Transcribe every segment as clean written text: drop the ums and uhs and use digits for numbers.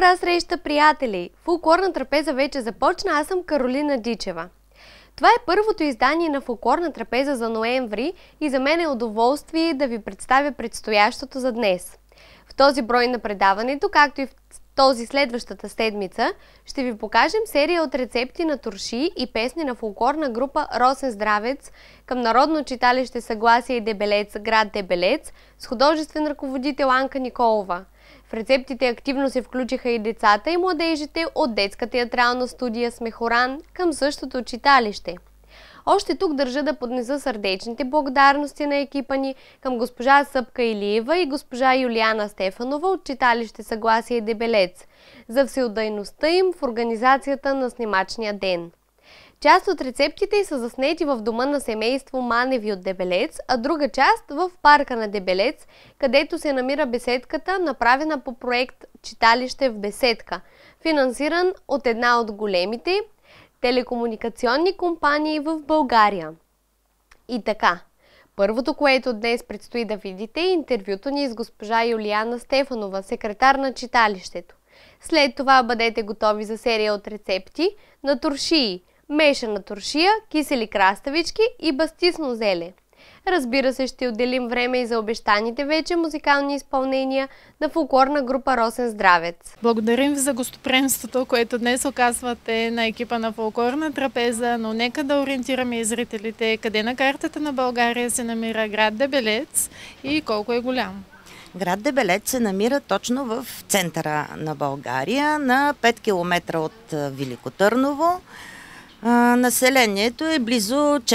Добра среща, приятели! Фолклорна трапеза вече започна, аз съм Каролина Дичева. Това е първото издание на Фолклорна трапеза за ноември и за мен е удоволствие да ви представя предстоящото за днес. В този брой на предаването, както и в този следващата седмица, ще ви покажем серия от рецепти на турши и песни на фолклорна група Росен Здравец към Народно читалище Съгласие и Дебелец, град Дебелец, с художествен ръководител Анка Николова. В рецептите активно се включиха и децата и младежите от детска театрална студия Смехоран към същото читалище. Още тук държа да поднеса сърдечните благодарности на екипа ни към госпожа Съпка Илиева и госпожа Юлиана Стефанова от читалище Съгласие и Дебелец за всеотдайността им в организацията на снимачния ден. Част от рецептите са заснети в дома на семейство Маневи от Дебелец, а друга част в парка на Дебелец, където се намира беседката, направена по проект Читалище в беседка, финансиран от една от големите телекомуникационни компании в България. И така, първото, което днес предстои да видите, е интервюто ни с госпожа Юлиана Стефанова, секретар на читалището. След това бъдете готови за серия от рецепти на туршии, мешана туршия, кисели краставички и бастисно зеле. Разбира се, ще отделим време и за обещаните вече музикални изпълнения на фолклорна група Росен Здравец. Благодарим ви за гостоприемството, което днес оказвате на екипа на фолклорна трапеза, но нека да ориентираме и зрителите къде на картата на България се намира град Дебелец и колко е голям. Град Дебелец се намира точно в центъра на България, на 5 км от Велико Търново. Населението е близо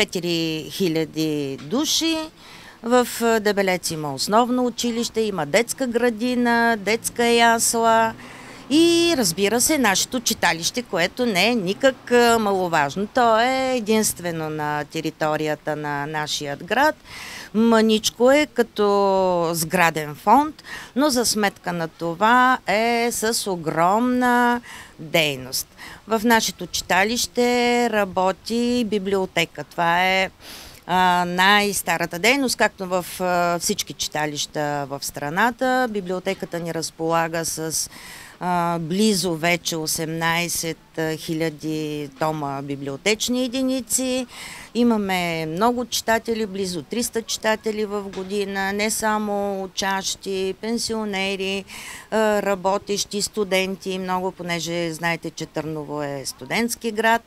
4000 души. В Дебелец има основно училище, има детска градина, детска ясла и разбира се нашето читалище, което не е никак маловажно. То е единствено на територията на нашия град. Мъничко е като сграден фонд, но за сметка на това е с огромна дейност. В нашето читалище работи библиотека. Това е най-старата дейност, както в всички читалища в страната. Библиотеката ни разполага с близо вече 18 000 тома библиотечни единици. Имаме много читатели, близо 300 читатели в година, не само учащи, пенсионери, работещи, студенти, много, понеже знаете, че Търново е студентски град.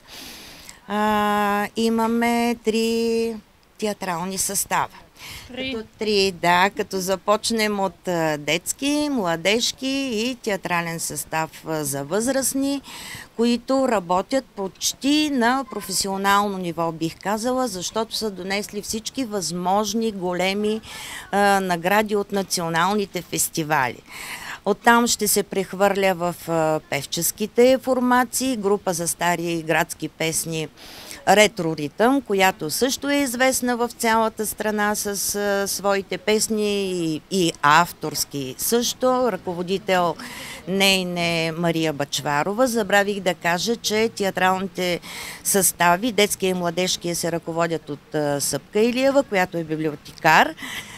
Имаме 3 театрални състава. Като започнем от детски, младежки и театрален състав за възрастни, които работят почти на професионално ниво, бих казала, защото са донесли всички възможни големи награди от националните фестивали. Оттам ще се прехвърля в певческите формации, група за стари градски песни Ретро Ритъм, която също е известна в цялата страна с своите песни и авторски също. Ръководител нейне Мария Бачварова. Забравих да кажа, че театралните състави, детския и младежкия, се ръководят от Съпка Илиева, която е библиотекар.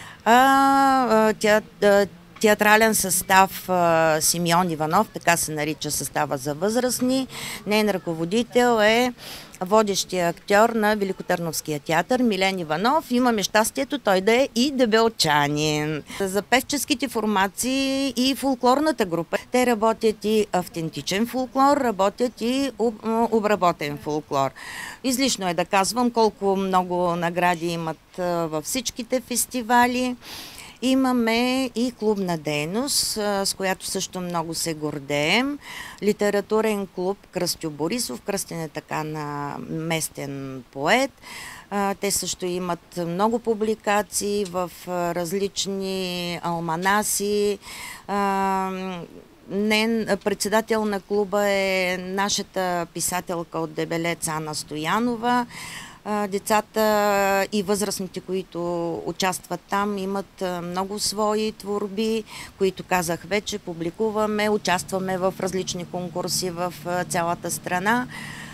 Театрален състав Симеон Иванов, така се нарича състава за възрастни. Нейн ръководител е водещия актьор на Великотърновския театър Милен Иванов. Имаме щастието той да е и дебелчанин. За певческите формации и фолклорната група. Те работят и автентичен фолклор, работят и обработен фолклор. Излишно е да казвам колко много награди имат във всичките фестивали. Имаме и клубна дейност, с която също много се гордеем. Литературен клуб Кръстю Борисов. Кръстен е така на местен поет. Те също имат много публикации в различни алманаси. Председател на клуба е нашата писателка от Дебелец Ана Стоянова. Децата и възрастните, които участват там, имат много свои творби, които казах вече, публикуваме, участваме в различни конкурси в цялата страна.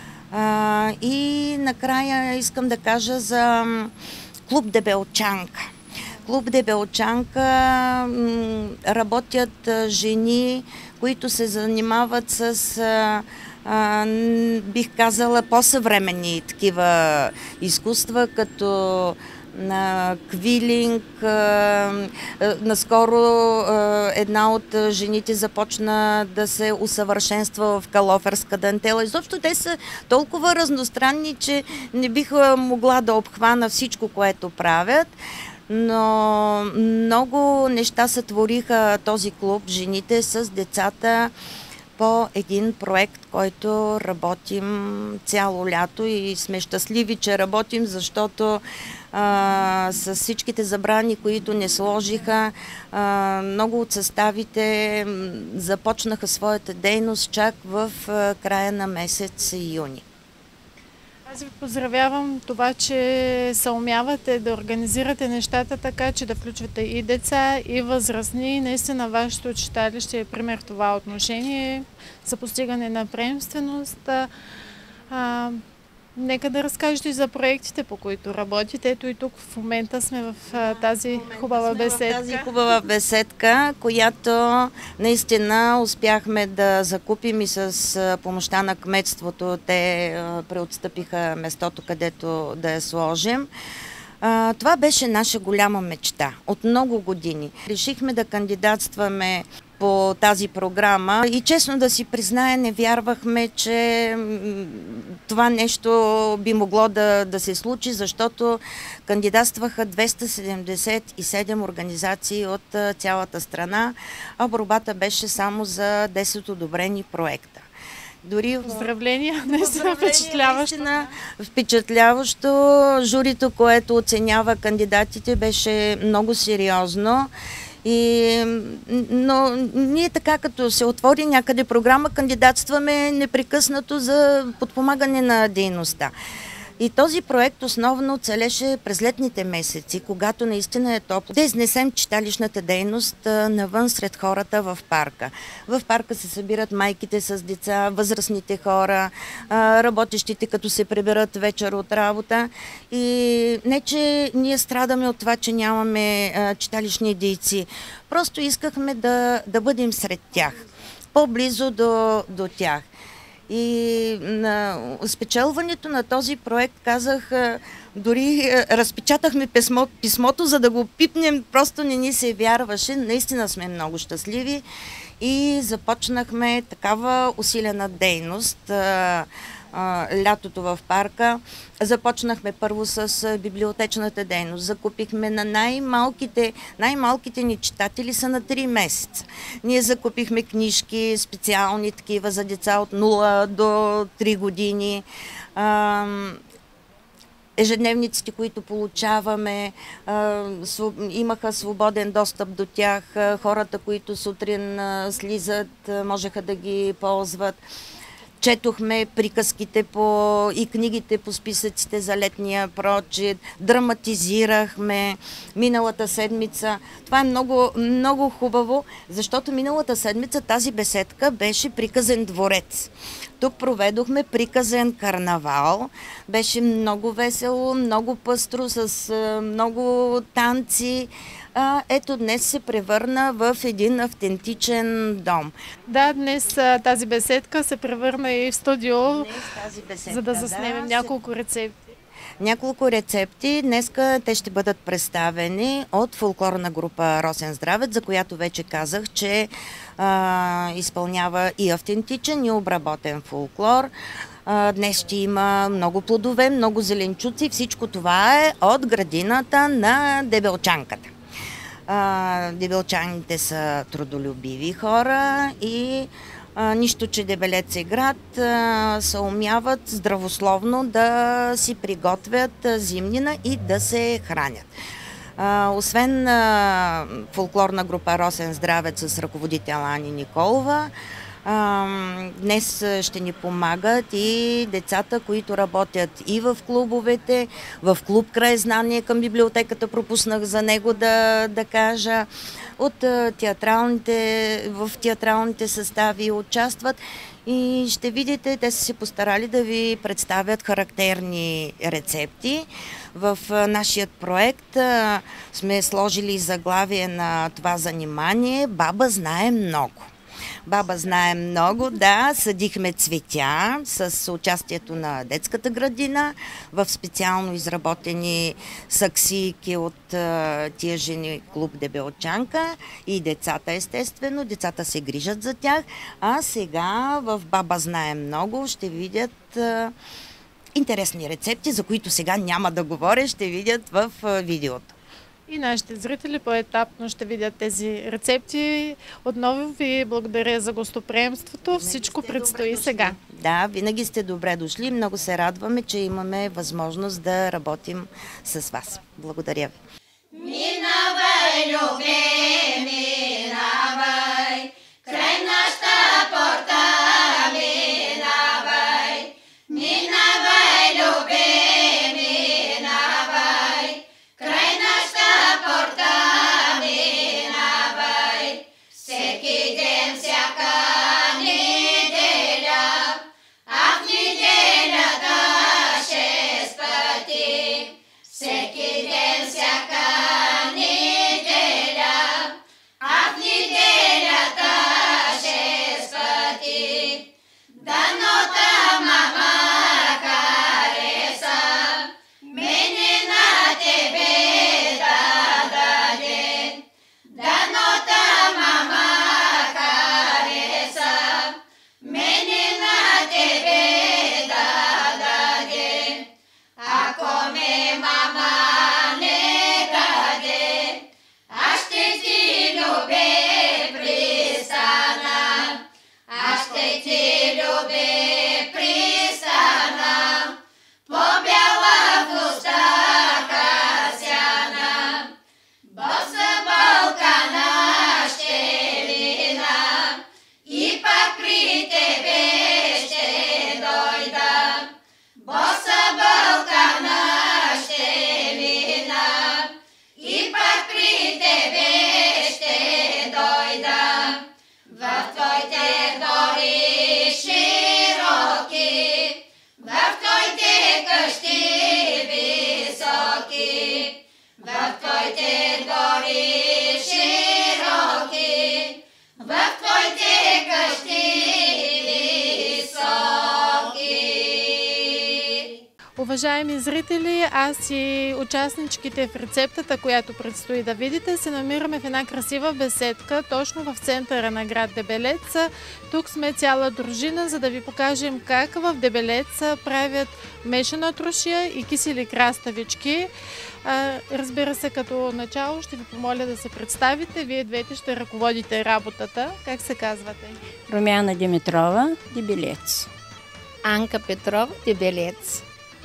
И накрая искам да кажа за клуб Дебелчанка. Клуб Дебелчанка работят жени, които се занимават с, бих казала, по-съвременни такива изкуства, като на квилинг. Наскоро една от жените започна да се усъвършенства в калоферска дантела. Изобщо те са толкова разностранни, че не биха могла да обхвана всичко, което правят. Но много неща сътвориха този клуб, жените с децата, по един проект, който работим цяло лято и сме щастливи, че работим, защото с всичките забрани, които не сложиха, много от съставите започнаха своята дейност чак в края на месец юни. Аз ви поздравявам това, че съумявате да организирате нещата така, че да включвате и деца, и възрастни. Наистина вашето читалище е пример в това отношение за постигане на приемственост. Нека да разкажете и за проектите, по които работите. Ето и тук в момента сме в тази хубава беседка. Тази хубава беседка, която наистина успяхме да закупим и с помощта на кметството. Те преотстъпиха местото, където да я сложим. Това беше наша голяма мечта от много години. Решихме да кандидатстваме по тази програма и честно да си призная, не вярвахме, че това нещо би могло да се случи, защото кандидатстваха 277 организации от цялата страна, а борбата беше само за 10 одобрени проекта. Поздравления, наистина впечатляващо. Впечатляващо. Журито, което оценява кандидатите, беше много сериозно. Но ние така, като се отвори някъде програма, кандидатстваме непрекъснато за подпомагане на дейността. И този проект основно целеше през летните месеци, когато наистина е топло, да изнесем читалищната дейност навън сред хората в парка. В парка се събират майките с деца, възрастните хора, работещите, като се приберат вечер от работа. И не, че ние страдаме от това, че нямаме читалищни дейци. Просто искахме да бъдем сред тях, по-близо до тях. И на спечелването на този проект казах, дори разпечатахме писмото, за да го пипнем, просто не ни се вярваше. Наистина сме много щастливи и започнахме такава усилена дейност лятото в парка. Започнахме първо с библиотечната дейност. Закупихме на най-малките ни читатели са на 3 месеца. Ние закупихме книжки, специални такива за деца от 0 до 3 години. Ежедневниците, които получаваме, имаха свободен достъп до тях. Хората, които сутрин слизат, можеха да ги ползват. Четохме приказките и книгите по списъците за летния прочит, драматизирахме миналата седмица. Това е много, много хубаво, защото миналата седмица тази беседка беше приказен дворец. Тук проведохме приказен карнавал. Беше много весело, много пъстро, с много танци. Ето днес се превърна в един автентичен дом. Да, днес тази беседка се превърна и в студио, за да заснемем няколко рецепти. Няколко рецепти. Днеска те ще бъдат представени от фолклорна група Росен Здравец, за която вече казах, че изпълнява и автентичен, и обработен фолклор. Днес ще има много плодове, много зеленчуци. Всичко това е от градината на Дебелчанката. Дебелчаните са трудолюбиви хора и нищо, че Дебелец е град, съумяват здравословно да си приготвят зимнина и да се хранят. Освен фолклорна група Росен Здравец с ръководител Ани Николова, днес ще ни помагат и децата, които работят и в клубовете, в клуб Краезнание към библиотеката, пропуснах за него да кажа, в театралните състави участват и ще видите, те са се постарали да ви представят характерни рецепти. В нашия проект сме сложили заглавие на това занимание "Баба знае много". Баба знае много, да. Съдихме цветя с участието на детската градина в специално изработени саксийки от тия жени клуб Дебелчанка и децата, естествено. Децата се грижат за тях. А сега в Баба знае много ще видят интересни рецепти, за които сега няма да говоря, ще видят в видеото. И нашите зрители поетапно ще видят тези рецепти. Отново ви благодаря за гостоприемството. Всичко предстои сега. Да, винаги сте добре дошли. Много се радваме, че имаме възможност да работим с вас. Благодаря ви. Минавай, люби, минавай, край нашата порта, минавай, минавай, люби, минавай, край нашата порта, минавай, всеки ден, всяка неделя, а в неделята 6 пъти, всеки ден, всяка неделя, а в неделята 6 пъти. Дано мама хареса, мене на тебе да даде. Дано мама хареса, мене на тебе да даде. Ако ме мама не даде, аз ще ти любя пристана, аз ще ти любя пристана, по-бяла в устата сяна, боса Балкана ще лина, и пак при тебе ще дойда. Боса Балкана ще лина, и пак при тебе ще дойда. В твоите гори широки, в твоите къщи високи, в твоите гори широки, в твоите къщи високи. Уважаеми зрители, аз и участничките в рецептата, която предстои да видите, се намираме в една красива беседка, точно в центъра на град Дебелец. Тук сме цяла дружина, за да ви покажем как в Дебелец правят мешана трошия и кисели краставички. Разбира се, като начало ще ви помоля да се представите. Вие двете ще ръководите работата. Как се казвате? Румяна Димитрова, Дебелец. Анка Петрова, Дебелец.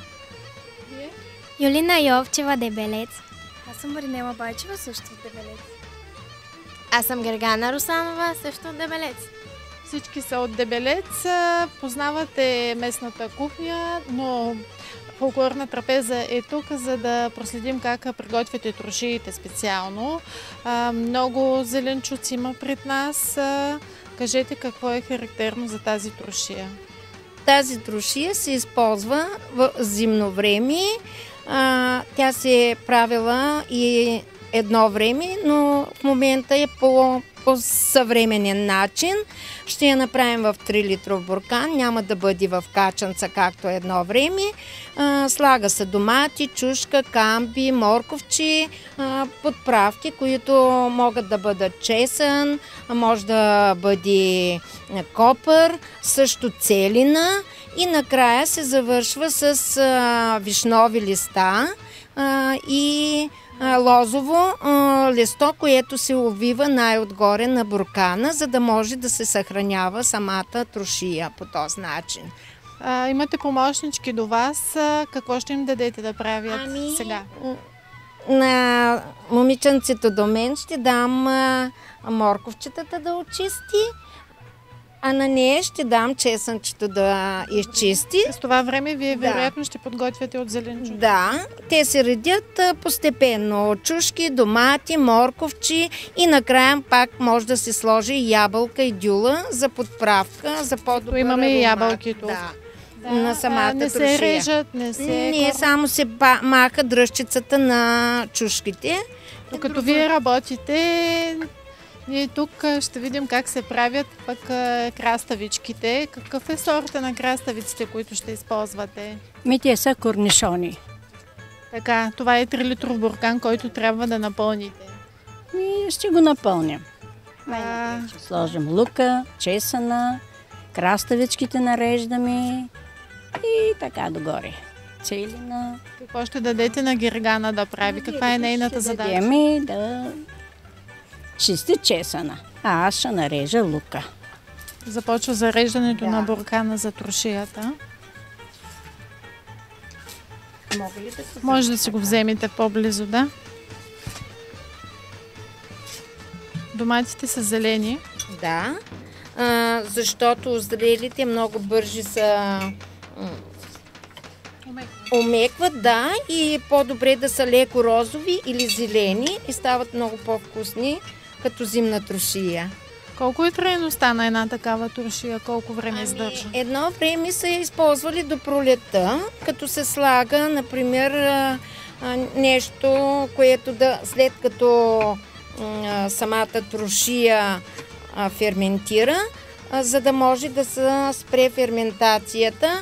Юлина Йовчева, Дебелец. Аз съм Маринела Байчева, също от Дебелец. Аз съм Гергана Русанова, също от Дебелец. Всички са от Дебелец, познавате местната кухня, но фолклорна трапеза е тук, за да проследим как приготвяте трошиите специално. Много зеленчуци има пред нас. Кажете какво е характерно за тази трошия. Тази трошия се използва в зимно време. Тя се е правила и едно време, но в момента е по съвременен начин. Ще я направим в 3 литров буркан, няма да бъде в качанца, както едно време. Слага се домати, чушка, камби, морковчи, подправки, които могат да бъдат чесън, може да бъде копър, също целина и накрая се завършва с вишнови листа и лозово листо, което се увива най-отгоре на буркана, за да може да се съхранява самата трошия по този начин. Имате помощнички до вас. Какво ще им дадете да правят сега? На момиченцето до мен ще дам морковчетата да очисти, а на нея ще дам чесънчето да изчисти. С това време вие вероятно ще подготвяте от зеленчуци. Да, те се редят постепенно. Чушки, домати, морковчи и накрая пак може да се сложи ябълка и дюла за подправка, за по-добър имаме и аромат. ябълки тук. Да. На самата не трошия. се режат, не се... Не, само се маха дръжчицата на чушките. Докато вие работите, Ние тук ще видим как се правят пък краставичките. Какъв е сорта на краставиците, които ще използвате? Те са корнишони. Така, това е 3-литров буркан, който трябва да напълните. Ще го напълним. А, Ще сложим лука, чесъна, краставичките нареждаме и така догоре. Целина. какво ще дадете на Гергана да прави? Каква е нейната задача? Дадеме да чисти чесъна, а аз ще нарежа лука. Започва зареждането на буркана за трошията. Може да си го вземете по-близо, да? Доматите са зелени. Да, защото зрелите много бързи са омекват, да, и е по-добре да са леко розови или зелени и стават много по-вкусни, като зимна трошия. Колко е трайността на една такава трошия? Колко време издържа? Едно време са я използвали до пролетта, като се слага, например, нещо, което да, след като самата трошия ферментира, за да може да се спре ферментацията,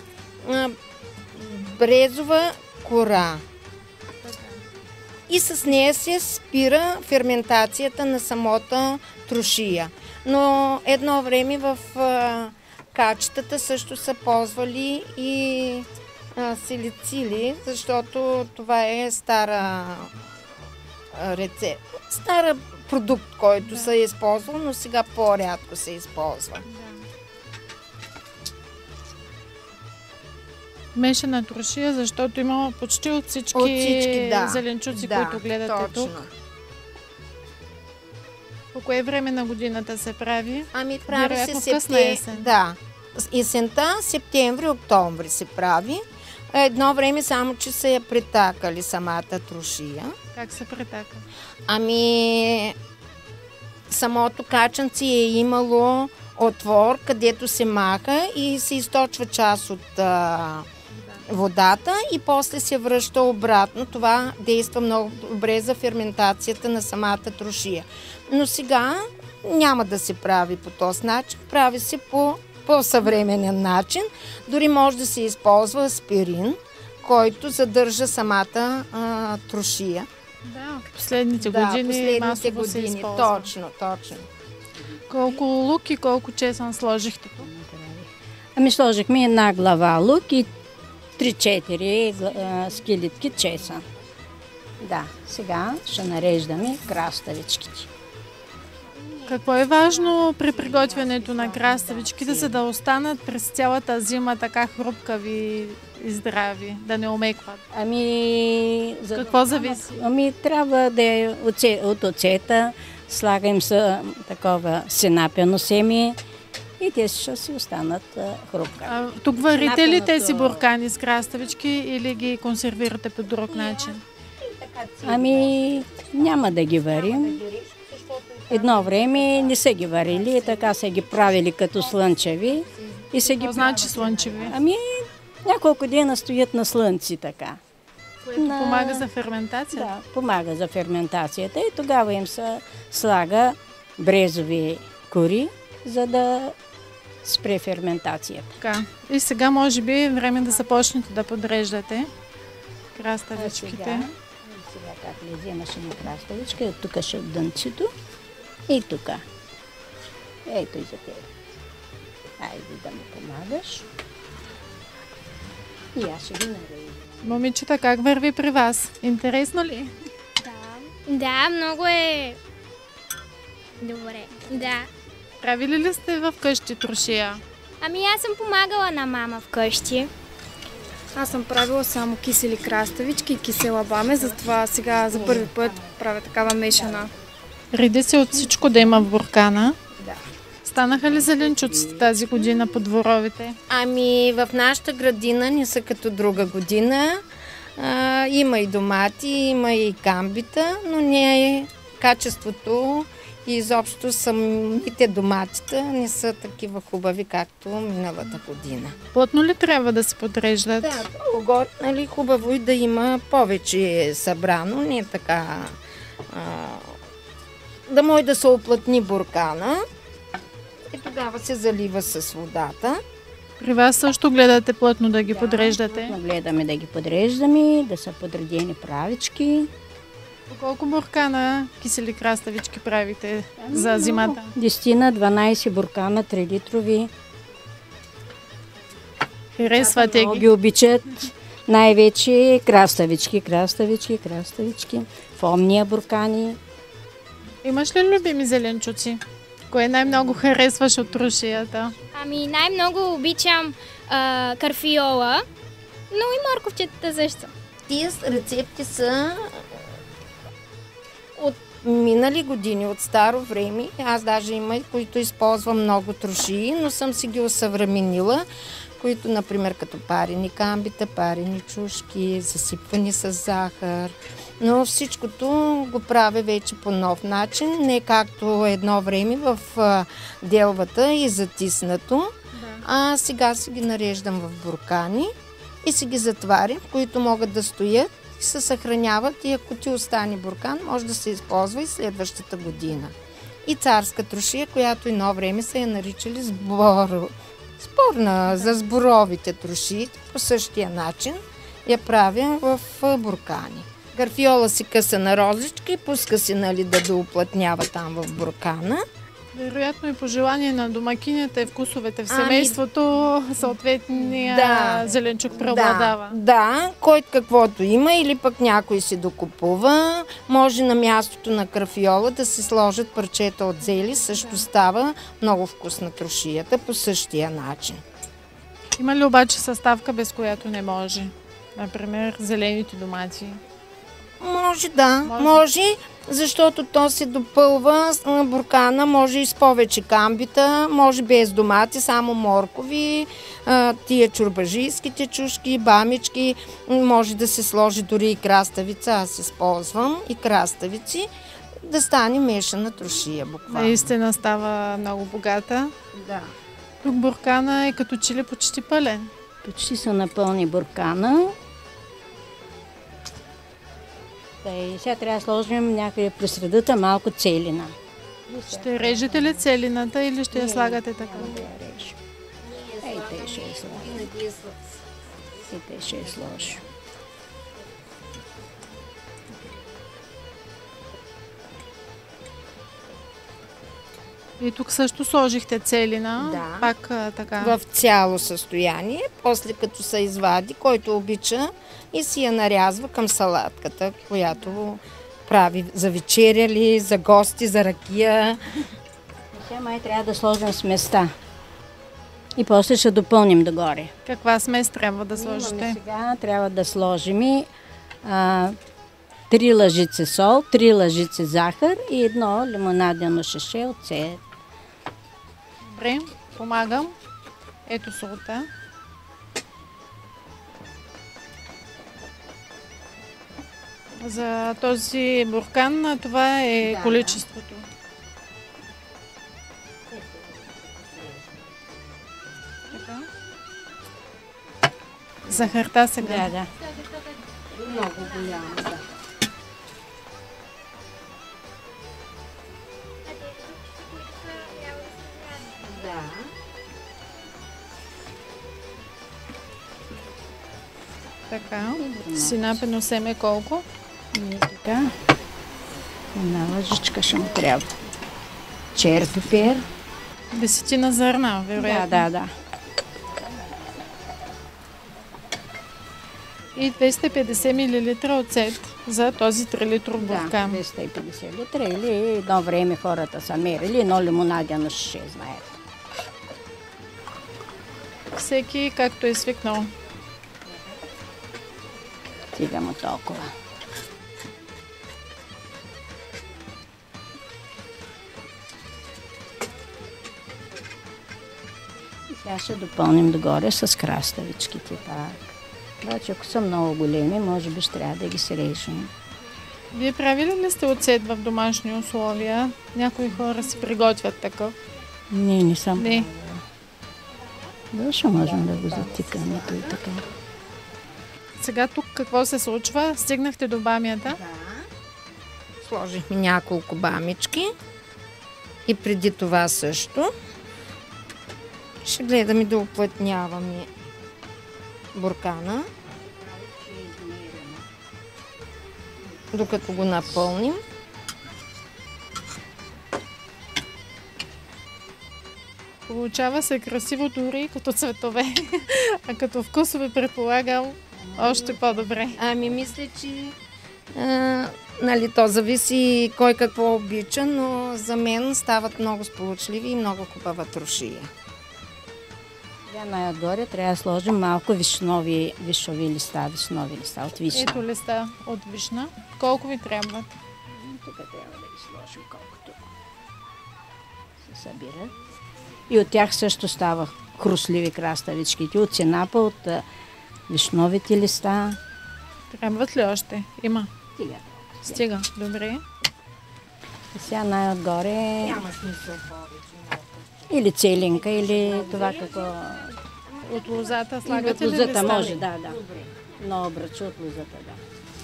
брезова кора. И с нея се спира ферментацията на самата трошия. Но едно време в качетата също са ползвали и силицили, защото това е стара рецепта. Стара продукт, който се е използвал, но сега по-рядко се използва. Мешана трошия, защото има почти от всички да. зеленчуци, Да, които гледате точно. тук. По кое време на годината се прави? Ами прави Вероятно се в късна есен. Да. Есента, септември, октомври се прави. Едно време само, че са я притакали самата трошия. Как се притака? Ами самото качанци е имало отвор, където се маха и се източва част от водата и после се връща обратно. Това действа много добре за ферментацията на самата трошия. Но сега няма да се прави по този начин, прави се по по-съвременен начин. Дори може да се използва аспирин, който задържа самата трошия. Да, последните години масово се използва. Точно. Колко лук и колко чесън сложихте тук? Ами сложихме една глава лук и 3-4 скилитки чесън. Да, сега ще нареждаме краставичките. Какво е важно при приготвянето на краставичките, за да останат през цялата зима така хрупкави и здрави, да не омекват? Ами... Какво зависи? Ами трябва да е от оцета, слагам се такова синапено семе и те ще си останат хрупкави. Тук варите ли тези буркани с краставички или ги консервирате по друг начин? Ами няма да ги варим. Едно време не са ги варили, така са ги правили като слънчеви. И се ги... Какво значи слънчеви? Ами няколко дена стоят на слънце така. Което помага за ферментацията? Да, помага за ферментацията и тогава им се слага брезови кори, за да спре ферментацията. Така. И сега може би е време да започнете да подреждате краставичките. Сега как ли вземаш една краставичка, тук ще от дънцето и тук. Ето и за теб. Айде да ми помагаш. И аз ще ги нарежа. Момичета, как върви при вас? Интересно ли? Да, много е добре. Да. Правили ли сте в къщи трошия? Ами аз съм помагала на мама вкъщи. Аз съм правила само кисели краставички и кисела баме, затова сега за първи път правя такава мешана. Реди се от всичко да има в буркана. Да. Станаха ли зеленчуците тази година по дворовите? Ами в нашата градина не са като друга година. Има и домати, има и камбита, но не е качеството и изобщо самите доматите не са такива хубави, както миналата година. Плътно ли трябва да се подреждат? Да, нали, хубаво и да има повече събрано, не така да може да се оплътни буркана. И тогава се залива с водата. При вас също гледате плътно да ги подреждате? Плътно гледаме да ги подреждаме, да са подредени правички. По колко буркана кисели краставички правите за зимата? 10-12 буркана, 3 литрови. Харесвате Много ги? ги обичат. Най-вече краставички. Фомния буркани. Имаш ли любими зеленчуци? Кое най-много харесваш от трошията? Ами най-много обичам карфиола, но и морковчетата също. Тия рецепти са от минали години, от старо време. Аз даже има, които използвам много трошии, но съм си ги осъвременила, които, например, като парени камбита, парени чушки, засипвани с захар. Но всичкото го правя вече по нов начин, не както едно време в делвата и затиснато. А сега си ги нареждам в буркани и си ги затварям, които могат да стоят и се съхраняват. И ако ти остане буркан, може да се използва и следващата година. И царска трошия, която едно време са я наричали спорна за сборовите трошии, по същия начин я правя в буркани. Карфиола си къса на розички, пуска си, нали, да доуплътнява там в буркана. Вероятно и по желание на домакинята и вкусовете в семейството, съответния зеленчук преобладава. Да, който каквото има, или пък някой си докупува. Може на мястото на карфиола да се сложат парчета от зели, също става много вкусна трошията по същия начин. Има ли обаче съставка, без която не може? Например, зелените домати. Може, да. Може, защото то се допълва буркана, може и с повече камбита, може без домати, само моркови, тия чорбажийските чушки, бамички, може да се сложи дори и краставица, аз използвам и краставици, да стане мешана трошия буквално. Наистина става много богата. Да. Тук буркана е като че ли почти пълен. Почти са напълни буркана. И сега трябва да сложим някъде по средата малко целина. Ще режете ли целината или ще я слагате така? Ей, те ще я сложим. И тук също сложихте целина, Да. пак така. В цяло състояние, после като се извади, който обича и си я нарязва към салатката, която прави за вечеря ли, за гости, за ракия. Сега май трябва да сложим сместа. И после ще допълним догоре. Каква смес трябва да сложите? Сега трябва да сложим 3 лъжици сол, 3 лъжици захар и едно лимонадено шише от цвет. Добре, помагам. Ето солта. За този буркан това е количеството. Така. Захарта сега. Да. Много голямо, да. Така. Синапено семе колко? И така. Една лъжичка ще му трябва. Чер пипер. 10 зърна, вероятно. Да. И 250 мл оцет за този 3 литров буркан. 250 литра или едно време хората са мерили, едно лимонадено шише, знаете. Всеки както е свикнал. Стига му толкова. И сега ще допълним догоре с краставичките пак. Обаче, ако са много големи, може би ще трябва да ги срежем. Вие правили ли сте оцет в домашни условия? Някои хора си приготвят такъв. Не съм Не. правила. Да, ще можем да го затикаме и така. Сега тук какво се случва? Стигнахте до бамията? Сложихме няколко бамички и преди това също. Ще гледаме да уплътняваме буркана, докато го напълним. Получава се красиво дори като цветове, а като вкусове предполагам още по-добре. Ами мисля, че нали, то зависи кой какво обича, но за мен стават много сполучливи и много хубава трошия. Сега най-отгоре трябва да сложим малко вишнови листа от вишна. Ето листа от вишна. Колко ви трябват? Тук трябва да ги сложим колкото се събира. И от тях също става хрустливи краставичките. От сенапа, от вишновите листа. Трябват ли още? Има. Стига. Добре. И сега най-отгоре... Няма смисъл повече. Или целинка, или това какво... От лозата Или слагате от ли лозата листа? може, да. Много брачо от лозата, да.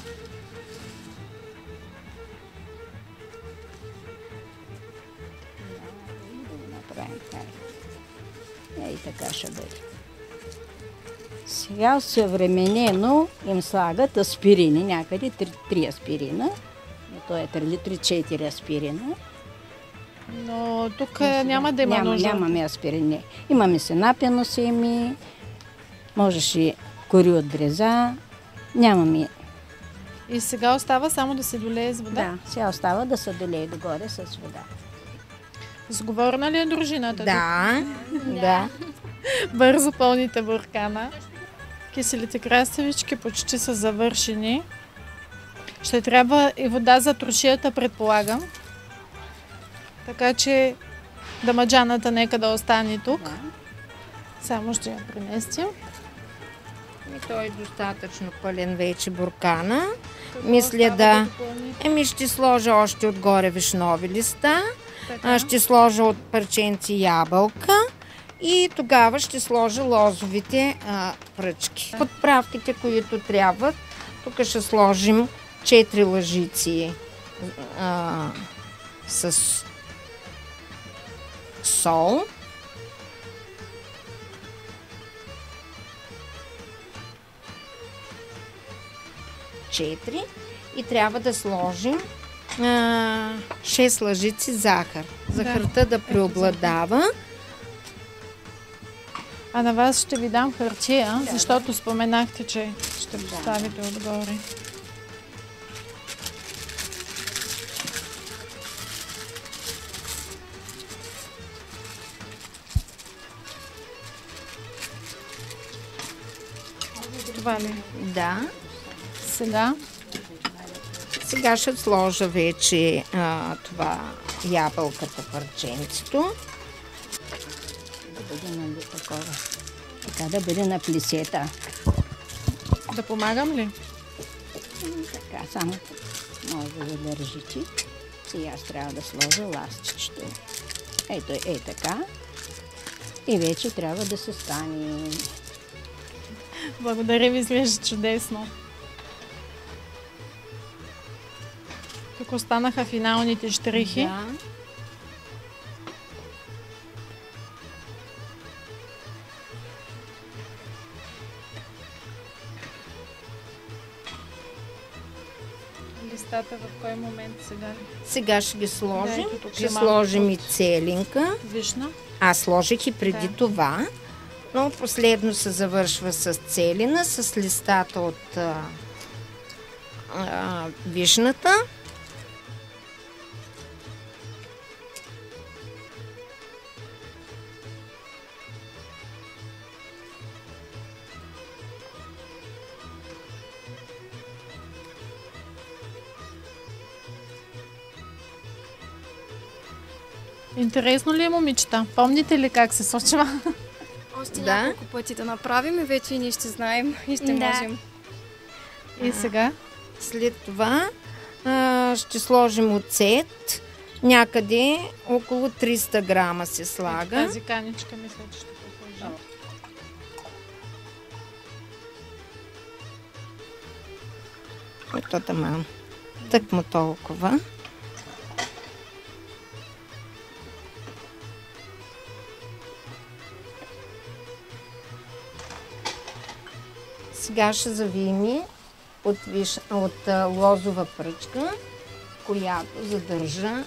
Да го направим така. И така ще бъде. Сега съвременено им слагат аспирини, някъде 3 аспирина. То е 3-4 аспирина. Но тук няма да има нужда. Нямаме аспирини. Имаме сенапено семи, можеш и кори от бреза. Нямаме. И сега остава само да се долее с вода? Да, сега остава да се долее догоре с вода. Сговорна ли е дружината? Да. Бързо пълните буркана. Киселите краставички почти са завършени. Ще трябва и вода за трошията, предполагам. Така че дамаджаната нека да остане тук. Да. Само ще я принестим. И той е достатъчно пълен вече буркана. Мисля да... ще сложа още отгоре вишнови листа. Ще сложа от парченци ябълка. И тогава ще сложа лозовите пръчки. Подправките, които трябват. Тук ще сложим 4 лъжици с сол. И трябва да сложим 6 лъжици захар. Захарта да преобладава. А на вас ще ви дам хартия, защото споменахте, че ще поставите отгоре. Това ли? Да. Сега ще сложа вече това ябълката, парченцето. Да бъде нали такова. Така да бъде на плесета. Да помагам ли? Така, само може да държите. Сега аз трябва да сложа ластичето. Ето така. И вече трябва да се стане. Благодаря ви, изглежда чудесно. Тук останаха финалните щрихи. Да. Листата в кой момент сега? Сега ще ги сложим. Да, тук ще е малко сложим и целинка. Вишна. Аз сложих и преди това, но последно се завършва с целина, с листата от вишната. Интересно ли е, момичета? Помните ли как се случва? Още няколко пъти да направим и вече и ние ще знаем и ще можем. И сега? След това ще сложим оцет. Някъде около 300 грама се слага. Тази каничка мисля, че ще покажа. Ето тъман. Тъкмо толкова. Сега ще завием от лозова пръчка, която задържа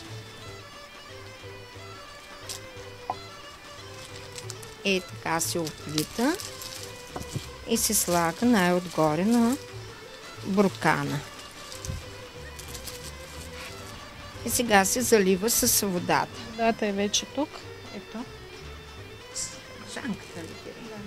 така се оплита и се слага най-отгоре на буркана. И сега се залива с водата. Водата е вече тук. Ето. Жанката ли?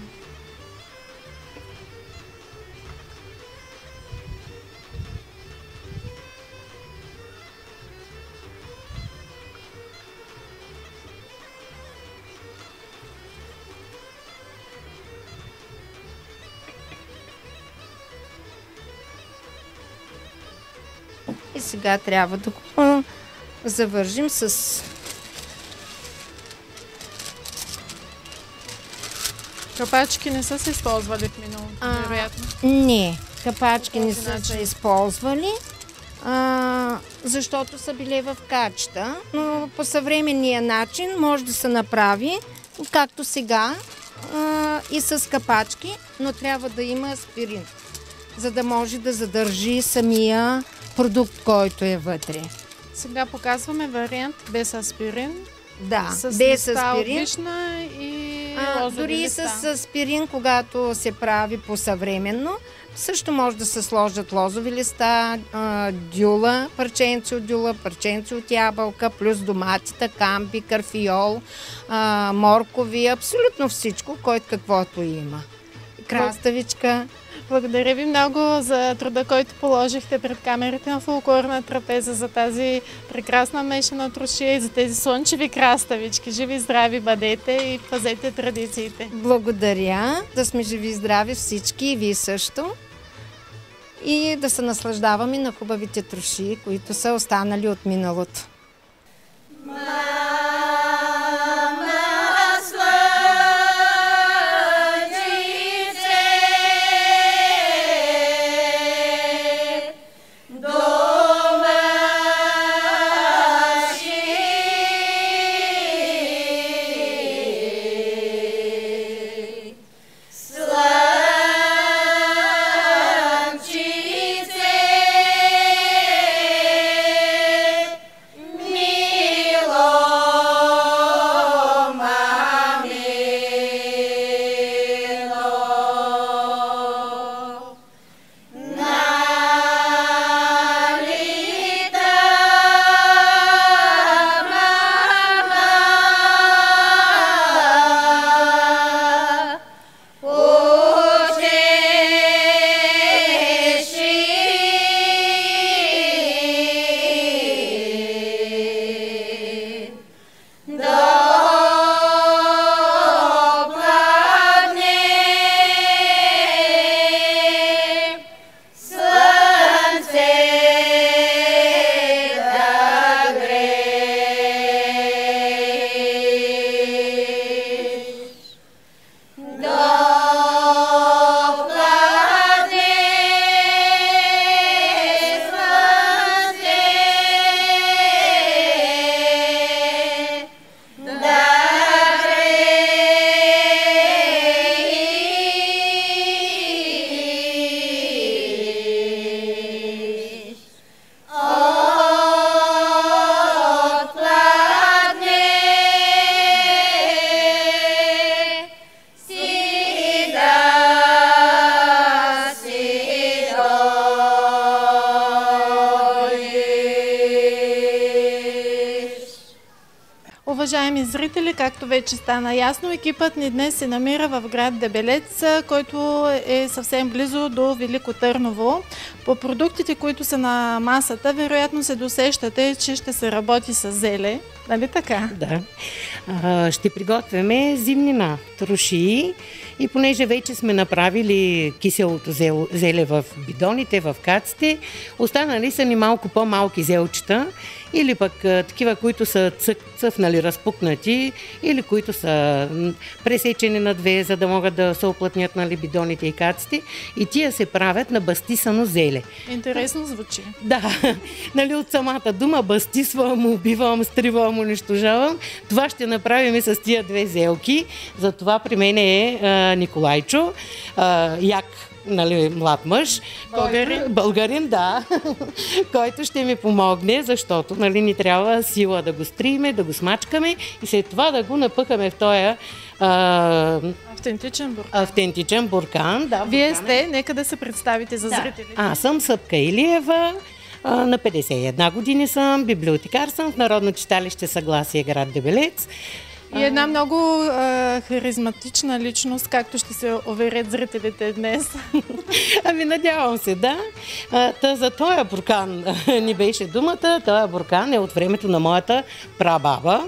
И сега трябва да го завържим с... Капачки не са се използвали в миналото, вероятно? Не, капачки не са се използвали, защото са били в качета, но по съвременния начин може да се направи, както сега, и с капачки, но трябва да има аспирин, за да може да задържи самия продукт, който е вътре. Сега показваме вариант без аспирин. Да, с без листа аспирин. от вишна и лозови дори листа. с аспирин, когато се прави по-съвременно, също може да се сложат лозови листа, дюла, парченци от дюла, парченци от ябълка, плюс доматита, камби, карфиол, моркови, абсолютно всичко, който каквото има. Краставичка. Благодаря ви много за труда, който положихте пред камерите на Фолклорна трапеза, за тази прекрасна мешана трошия и за тези слънчеви краставички. Живи и здрави бъдете и пазете традициите. Благодаря, да сме живи и здрави всички и вие също. И да се наслаждаваме на хубавите трошии, които са останали от миналото. Уважаеми зрители, както вече стана ясно, екипът ни днес се намира в град Дебелец, който е съвсем близо до Велико Търново. По продуктите, които са на масата, вероятно се досещате, че ще се работи с зеле. Нали така? Да. Ще приготвяме зимнина трошии и понеже вече сме направили киселото зеле в бидоните, в каците, останали са ни малко по-малки зелчета или пък такива, които са цъфнали, разпукнати, или които са пресечени на две, за да могат да се оплътнят, нали, бидоните и каците. И тия се правят на бастисано зеле. Интересно звучи. Да, нали, от самата дума бастисвам, убивам, стривам, унищожавам. Това ще направим с тия две зелки. Затова при мен е Николайчо, як нали, млад мъж. Българин, да, който ще ми помогне, защото нали, ни трябва сила да го стриме, да го смачкаме и след това да го напъхаме в този автентичен буркан. Да, Вие сте, нека да се представите за зрителите. Аз съм Съпка Илиева, на 51 години съм, библиотекар съм в Народно читалище Съгласие, град Дебелец. И една много харизматична личност, както ще се уверят зрителите днес. Ами надявам се, да. За този буркан ни беше думата. Този буркан е от времето на моята прабаба.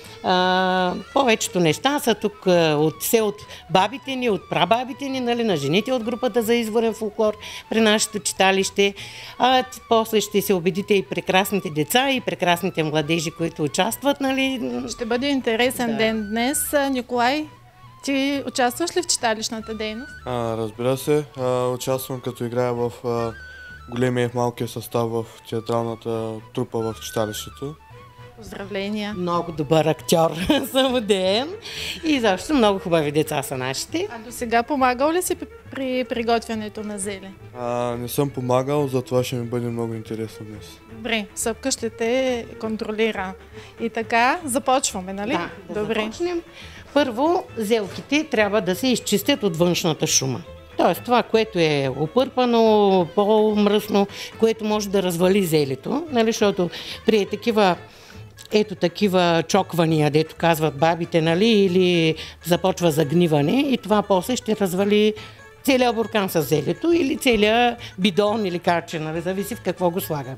Повечето неща са тук от бабите ни, от прабабите ни, нали, на жените от групата за изворен фолклор при нашето читалище. После ще се убедите и прекрасните деца, и прекрасните младежи, които участват. Нали. Ще бъде интересен ден днес. Николай, ти участваш ли в читалищната дейност? Разбира се. Участвам като играя в големия и малкия състав в театралната трупа в читалището. Поздравления! Много добър актьор, самодеен и защо много хубави деца са нашите. А до сега помагал ли си при приготвянето на зеле? Не съм помагал, затова ще ми бъде много интересно днес. Добре, Съпка ще те контролира. И така, започваме, нали? Да, започнем. Първо, зелките трябва да се изчистят от външната шума. Тоест това, което е опърпано, по-мръсно, което може да развали зелето, нали, защото при такива чоквания, дето казват бабите, нали, или започва загниване и това после ще развали целият буркан с зелето или целият бидон или карче, нали, зависи в какво го слагаме.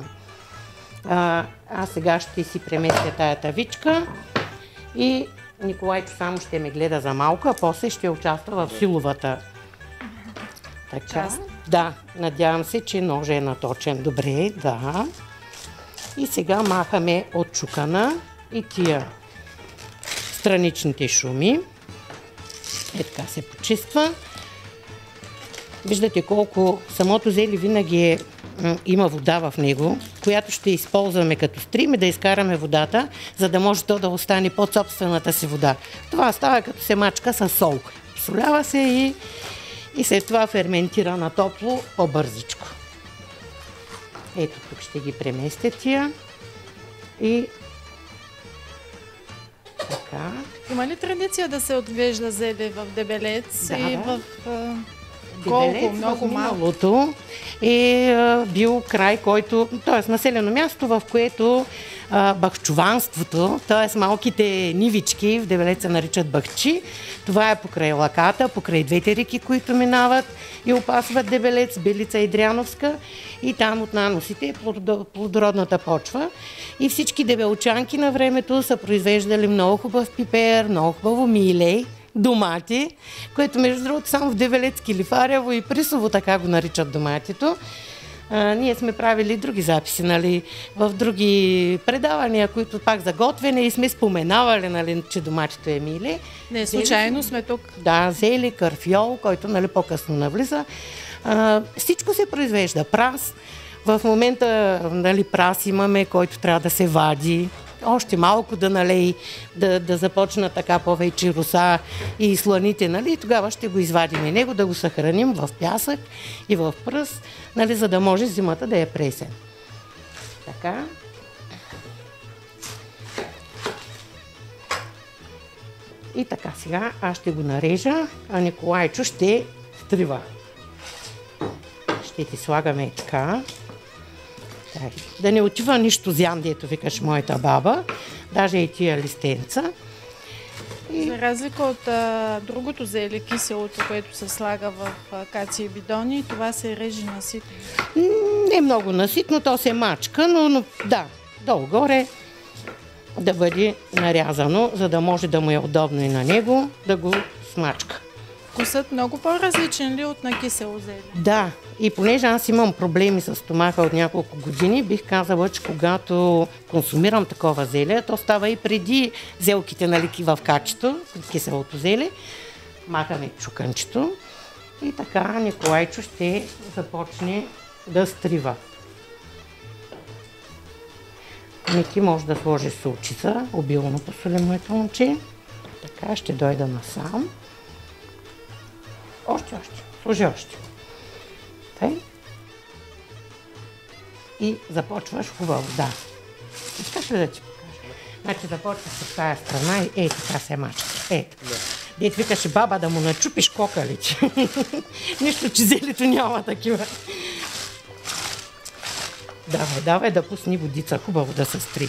Аз сега ще си преместя тая тавичка и Николайчо само ще ме гледа за малко, а после ще участва в силовата. Така, да, надявам се, че ножа е наточен добре, да. И сега махаме от чукана и тия страничните шуми. Така се почиства. Виждате колко самото зеле винаги има вода в него, която ще използваме като стрим и да изкараме водата, за да може то да остане под собствената си вода. Това става като се мачка с сол. Солява се и след това ферментира на топло по-бързичко. Ето тук ще ги преместя тия и така. Има ли традиция да се отглежда зеле в Дебелец и в колко? Много малко. Е бил край, който, т.е. населено място, в което бахчуванството, т.е. малките нивички, в Дебелец се наричат бахчи. Това е покрай Лаката, покрай двете реки, които минават и опасват Дебелец, Белица и Дряновска. И там от наносите е плодородната почва. И всички дебелчанки на времето са произвеждали много хубав пипер, много хубаво милей, домати, което между другото само в Дебелец, Килифарево и Присово така го наричат доматито. Ние сме правили други записи, нали, в други предавания, които пак за готвене и сме споменавали, нали, че доматито е миле. Не, случайно сме тук. Да, зеле, карфиол, който, нали, по-късно навлиза. Всичко се произвежда. Прас. В момента, нали, прас имаме, който трябва да се вади. Още малко да налей, да започна така повече роса и сланите, нали, и тогава ще го извадим и него, да го съхраним в пясък и в пръст, нали, за да може зимата да е пресен. Така. И така, сега аз ще го нарежа, а Николайчо ще стрива. Ще ти слагаме така. Да не отива нищо зян, дето викаш моята баба, даже и тия листенца. За разлика от другото зеле, киселото, което се слага в каци и бидони, това се реже наситно. Не много наситно, то се мачка, но да, долу-горе да бъде нарязано, за да може да му е удобно и на него да го смачка. Вкусът много по-различен ли от на кисело зеле? Да, и понеже аз имам проблеми с стомаха от няколко години, бих казала, че когато консумирам такова зеле, то става и преди зелките, нали, в качето, киселото зеле, махаме чуканчето и така Николайчо ще започне да стрива. Ники може да сложи солчица, обилно посоли моето момче. Така, ще дойда насам. Още. Сложи още. Тъй. И започваш хубаво, да. Искаш ли да ти покажа? Значи започваш с тая страна и ей така се мачка. Ей така. Дет викаше баба да му начупиш кокалите. Нищо, че зелето няма такива. Давай да пусни водица, хубаво да се стри.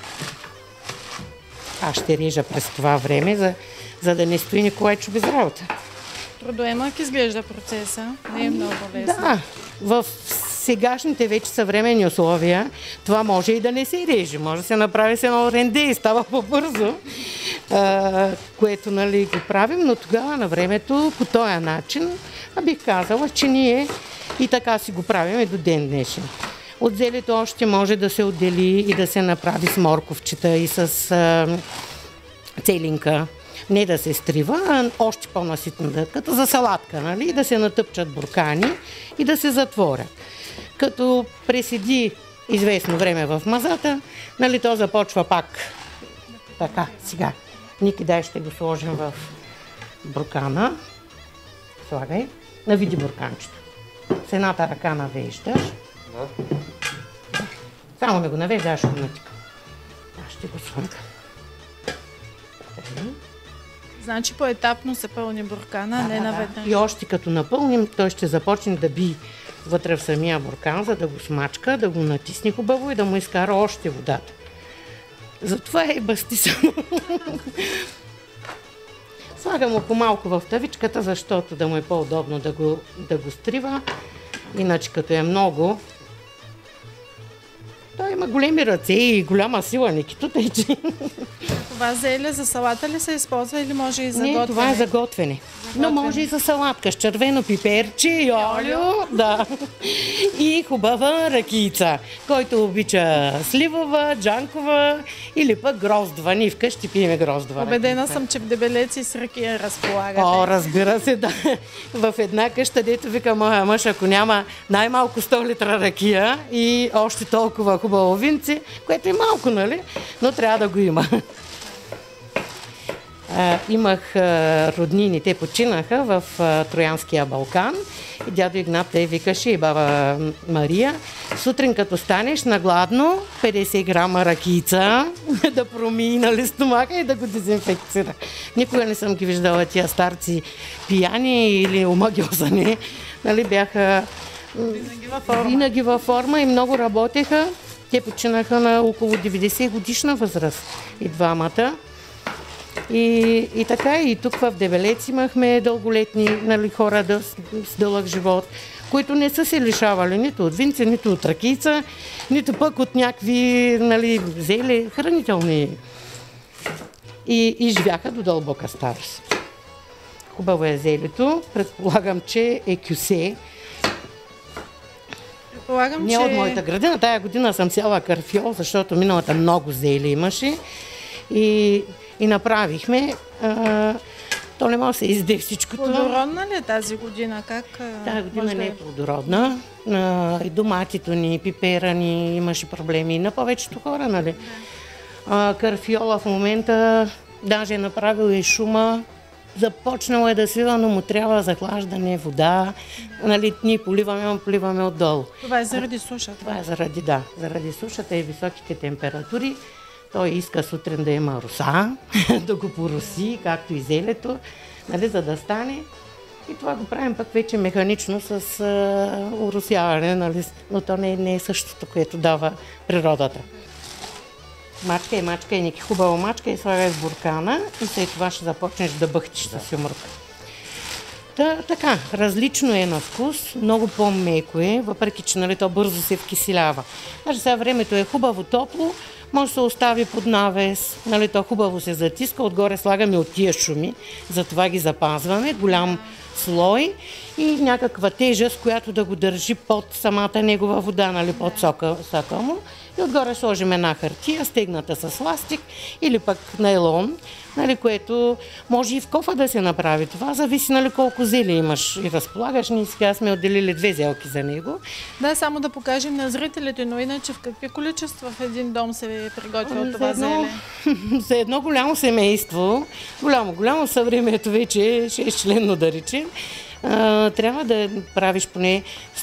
Аз ще режа през това време, за да не стои Николайчо без работа. Трудоемък изглежда процеса, не е много лесно. Да, в сегашните вече съвременни условия това може и да не се реже, може да се направи с едно ренде и става по-бързо, което нали го правим, но тогава на времето по този начин бих казала, че ние и така си го правим и до ден днешен. От зелето още може да се отдели и да се направи с морковчета и с целинка. Не да се стрива, а още по-наситна, като за салатка, нали? Да се натъпчат буркани и да се затворят. Като преседи известно време в мазата, нали, то започва пак. Така, сега. Ники, дай ще го сложим в буркана. Слагай. Навиди бурканчето. С едната ръка навеждаш. Да. Само не го навежда, аз ще го натикам. Аз ще го слагам. Значи поетапно се пълни буркана, не наведнъж. И още като напълним, той ще започне да би вътре в самия буркан, за да го смачка, да го натисне хубаво и да му изкара още водата. Затова е басти само. Слагам го по-малко в тавичката, защото да му е по-удобно да го стрива. Иначе като е много, той има големи ръце и голяма сила, Никито, тъй че... Това зеле за салата ли се използва или може и за готвене? Не, това е за готвене. Но може и за салатка с червено пиперче и олио, да. И хубава ракийца, който обича сливова, джанкова или пък гроздва. Ние вкъщи пиеме гроздва. Убедена съм, че в Дебелеци с ракия разполагате. О, разбира се, да. В една къща, дето вика моя мъж, ако няма най-малко 100 литра ракия и още толкова хубаво винце, което е малко, нали? Но трябва да го има. Имах роднини, те починаха в Троянския Балкан и дядо Игнат те викаше и баба Мария, сутрин като станеш нагладно 50 грама ракийца да промии, нали, стомаха и да го дезинфекцира. Никога не съм ги виждала тия старци пияни или омагьосани, нали, бяха винаги във форма и много работеха. Те починаха на около 90 годишна възраст и двамата. И така, и тук в Дебелец имахме дълголетни, нали, хора с дълъг живот, които не са се лишавали нито от винце, нито от ракийца, нито пък от някакви, нали, зеле, хранителни. И живяха до дълбока старост. Хубаво е зелето. Предполагам, че е кюсе. Не от моята градина. Тая година съм сяла карфиол, защото миналата много зеле имаше. И направихме. То не може да се изде всичко това. Плодородна ли е тази година? Тази година не е плодородна. И доматито ни, пипера ни имаше проблеми на повечето хора, нали? Карфиола в момента даже е направил и шума. Започнало е да свива, но му трябва захлаждане, вода. Нали, ние поливаме отдолу. Това е заради сушата? Това е заради сушата и високите температури. Той иска сутрин да има роса, да го пороси, както и зелето, нали, за да стане. И това го правим пък вече механично с оросяване, нали, но то не е същото, което дава природата. Мачка, Ники, хубаво мачка и слагай в буркана и след това ще започнеш да бъхтиш с юмрука. Така, различно е на вкус, много по-меко е, въпреки че, нали, то бързо се вкиселява. Даже сега времето е хубаво топло, може да се остави под навес, нали, то хубаво се затиска, отгоре слагаме от тия шуми, затова ги запазваме, голям слой и някаква тежест, която да го държи под самата негова вода, нали, под сока му. И отгоре сложим една хартия, стегната с ластик или пък найлон, нали, което може и в кофа да се направи. Това зависи, нали, колко зеле имаш и разполагаш. Ние сега сме отделили 2 зелки за него. Да, само да покажем на зрителите, но иначе в какви количества в един дом се приготвя от това зеле? За едно голямо семейство, голямо съвремето вече 6-членно да речем, трябва да правиш поне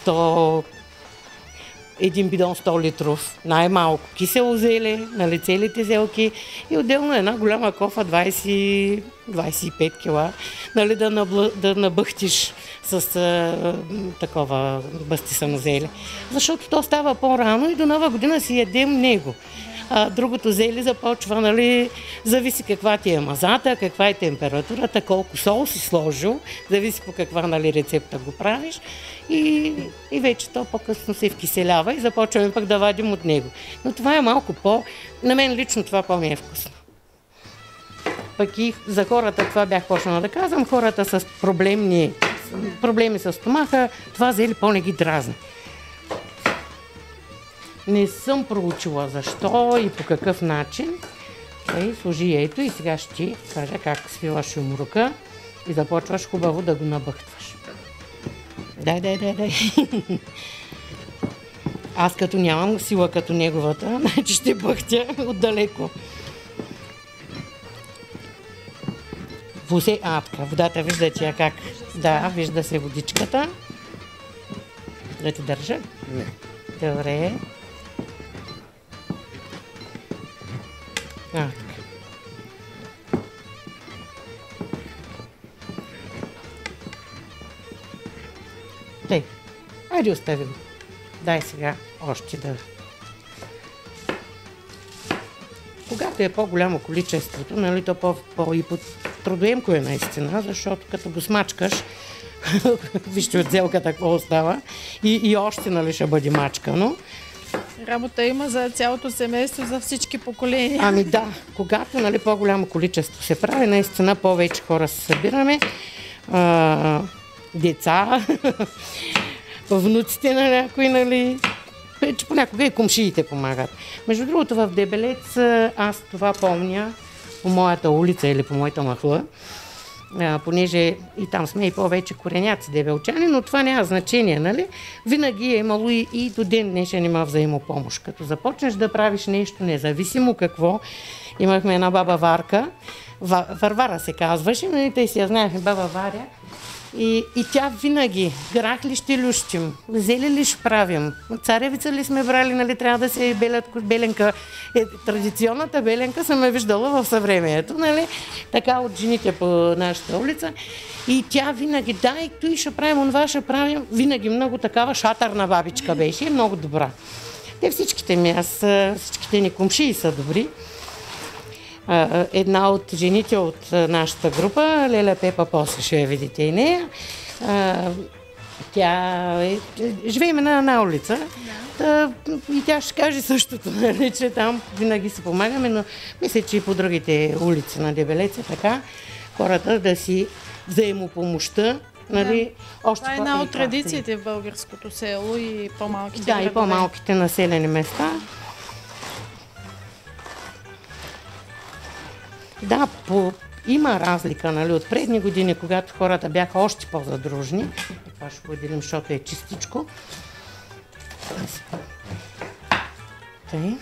1 бидон 100 литров, най-малко кисело зеле, нали, целите зелки и отделно една голяма кофа 20-25 кила, нали, да набъхтиш с такова бъстисано зеле. Защото то става по-рано и до Нова година си ядем него. Другото зеле започва, нали, зависи каква ти е мазата, каква е температурата, колко сол си сложил, зависи по каква, нали, рецепта го правиш и вече то по-късно се вкиселява и започваме пък да вадим от него. Но това е малко на мен лично това по-ми е вкусно. Пък и за хората, това бях почнала да казвам, хората с проблеми с стомаха, това зеле по-не ги дразни. Не съм проучила защо и по какъв начин. Служи ето и сега ще ти кажа как свиваш юмрука и започваш хубаво да го набъхтваш. Дай. Аз като нямам сила като неговата, значи ще бъхтя отдалеко. Така, водата виждате я как? Да, вижда се водичката. Да ти държа? Не. Добре. Тъй, айде остави го. Дай сега още да... Когато е по-голямо количеството, нали, то по-трудоемко е наистина, защото като го смачкаш, вижте от зелката какво остава и още, нали, ще бъде мачкано. Работа има за цялото семейство, за всички поколения. Ами да, когато, нали, по-голямо количество се прави, наистина повече хора се събираме, деца, внуците на някои, нали, вече понякога и комшиите помагат. Между другото, в Дебелец аз това помня по моята улица или по моята махла, понеже и там сме и повече кореняци дебелчани, но това няма значение, нали? Винаги е имало и до ден днешен има взаимопомощ. Като започнеш да правиш нещо, независимо какво, имахме една баба Варка, Варвара се казваше, нали, тъй си я знаехме, баба Варя, и тя винаги, грах ли ще лющим, зеле ли ще правим, царевица ли сме брали, нали, трябва да се беленка. Традиционната беленка съм я виждала в съвремието, нали, така от жените по нашата улица. И тя винаги, дай, той ще правим, онова ще правим, винаги много такава шатърна бабичка беше, много добра. Всичките ни комшии са добри. Една от жените от нашата група, Леля Пепа, после ще я видите и нея. Живеем на една улица, и тя ще каже същото, нали, че там винаги се помагаме, но мисля, че и по другите улици на Дебелец е така, хората да си взаимопомощта. Нали, това е една от традициите в българското село и по-малките градове. Да, и по-малките населени места. Да, има разлика, нали, от предни години, когато хората бяха още по-задружни. Това ще го отделим, защото е чистичко. Тъй.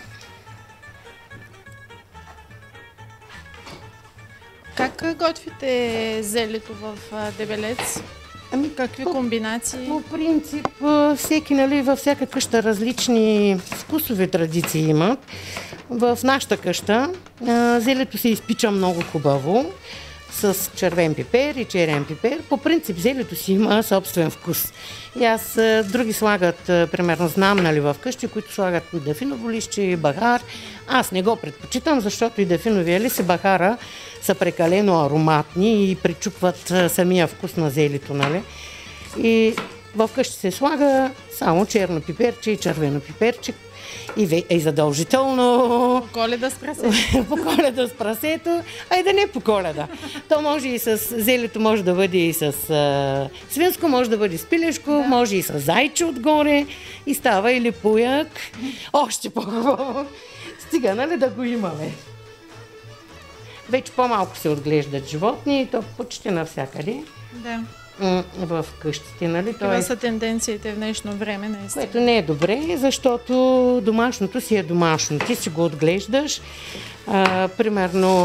Как готвите зелето в Дебелец? Какви комбинации? По принцип, всеки, нали, във всяка къща различни вкусови традиции имат. В нашата къща зелето се изпича много хубаво с червен пипер и черен пипер. По принцип зелето си има собствен вкус. И аз, други слагат, примерно знам, нали, в къщи, които слагат дафиново листче, бахар. Аз не го предпочитам, защото и дафиновия лист и бахара са прекалено ароматни и причупват самия вкус на зелето, нали. И в къщи се слага само черно пиперче и червено пиперче. И задължително... По Коледа с прасето. По Коледа с прасето, а и да не по Коледа. То може и с зелето, може да бъде и с свинско, може да бъде с пилешко, да. Може и с зайче отгоре и става или пуяк. Още по-хубаво. Стига, нали, да го имаме. Вече по-малко се отглеждат животни и то почти навсякъде. Да. В къщите, нали? Това са тенденциите в днешно време, наистина. Което не е добре, защото домашното си е домашно. Ти си го отглеждаш. Примерно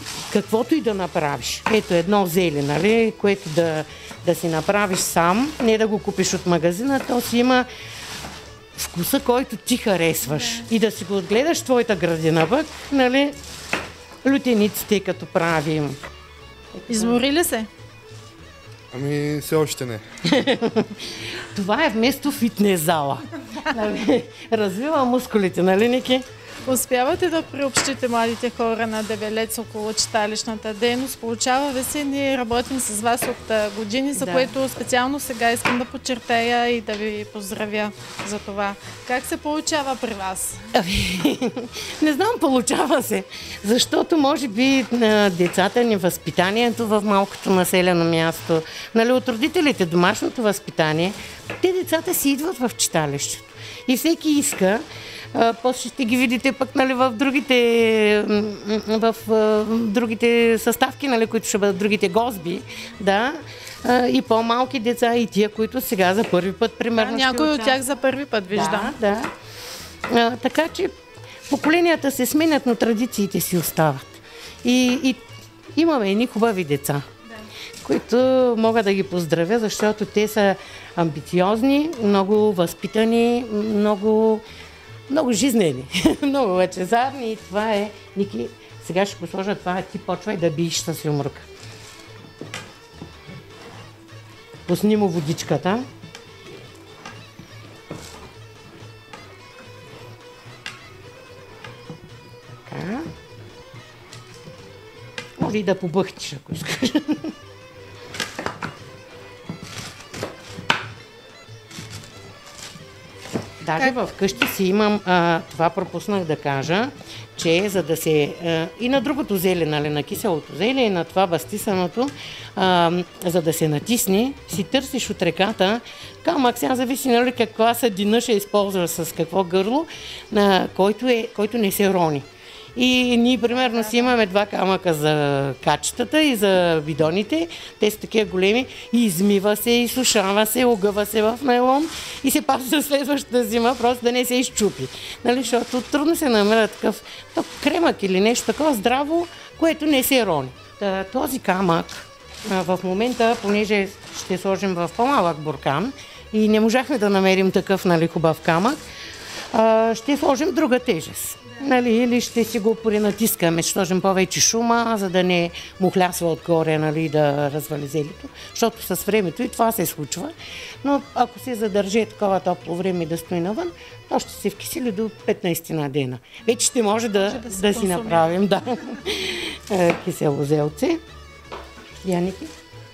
каквото и да направиш. Ето едно зеле, нали, което да си направиш сам, не да го купиш от магазина, то си има вкуса, който ти харесваш. И да си го отгледаш в твоята градина, пък, нали, лютениците като правим. Измори ли се? Ами, все още не. Това е вместо фитнес зала. Нали, развива мускулите, нали, Ники? Успявате да приобщите младите хора на Дебелец около читалищната дейност? Получава ли се? Ние работим с вас от години, за което специално сега искам да подчертая и да ви поздравя за това. Как се получава при вас? Не знам, получава се, защото може би на децата ни възпитанието в малкото населено място, нали, от родителите домашното възпитание, те децата си идват в читалището и всеки иска. После ще ги видите пък, нали, в другите съставки, нали, които ще бъдат другите госби, да, и по-малки деца, и тия, които сега за първи път, примерно, някой от тях за първи път виждам. Да. Така че поколенията се сменят, но традициите си остават. И имаме едни хубави деца, които мога да ги поздравя, защото те са амбициозни, много възпитани, много жизнени, много лъчезарни, и това е, Ники, сега ще го сложа това, ти почвай да биеш с юмрука. Пусни му водичката. Така. Може и да побъхтиш, ако искаш. Даже в къщи си имам, това пропуснах да кажа, че за да се, и на другото зеле, нали, на киселото зеле, и на това бастисаното, за да се натисне, си търсиш от реката камък, сега зависи, нали, каква съдина ще използваш с какво гърло, който не се рони. И ние примерно си имаме 2 камъка за качетата и за бидоните. Те са такива големи. И измива се, изсушава се, огъва се в найлон и се пази за следващата зима, просто да не се изчупи. Нали, защото трудно се намира такъв кремък или нещо такова здраво, което не се рони. Този камък в момента, понеже ще сложим в по-малък буркан и не можахме да намерим такъв, нали, хубав камък, ще сложим друга тежест. Нали, или ще си го пренатискаме, ще сложим повече шума, за да не мухлясва отгоре, нали, да развали зелето, защото с времето и това се случва. Но ако се задържи такова топло време да стои навън, то ще се вкисили до 15 дена. Вече ще може да си направим кисело зелце. Яники.